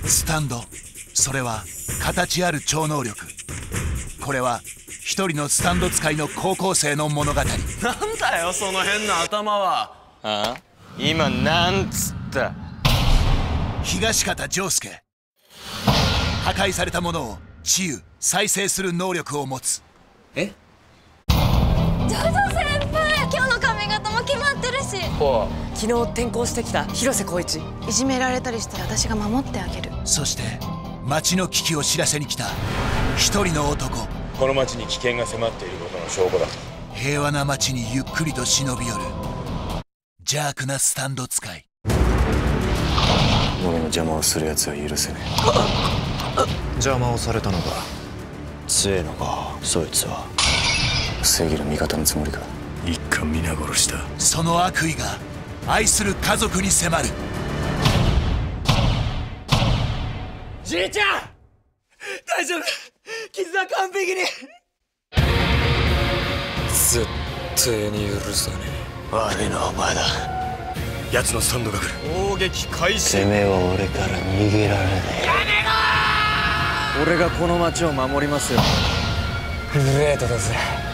スタンド、それは形ある超能力。これは一人のスタンド使いの高校生の物語。なんだよその変な頭は。 ああ、今なんつった？ 東方仗介。破壊されたものを治癒再生する能力を持つ。 え？ ジョジョ先輩、今日の髪型も決まってるし。 昨日転校してきた広瀬光一。 いじめられたりしたら私が守ってあげる。 そして町の危機を知らせに来た一人の男。 この町に危険が迫っていることの証拠だ。 平和な町にゆっくりと忍び寄る邪悪なスタンド使い。 俺の邪魔をする奴は許せねえ。 邪魔をされたのか。 強えのか、そいつは。正義の味方のつもりか。 一家皆殺しだ。 その悪意が愛する家族に迫る。 じいちゃん大丈夫、傷は完璧に。 絶対に許さねえ。悪いのはお前だ。 奴のスタンドが来る。 攻撃開始。 てめえは俺から逃げられねえ。 俺がこの町を守りますよ。 グレートだぜ。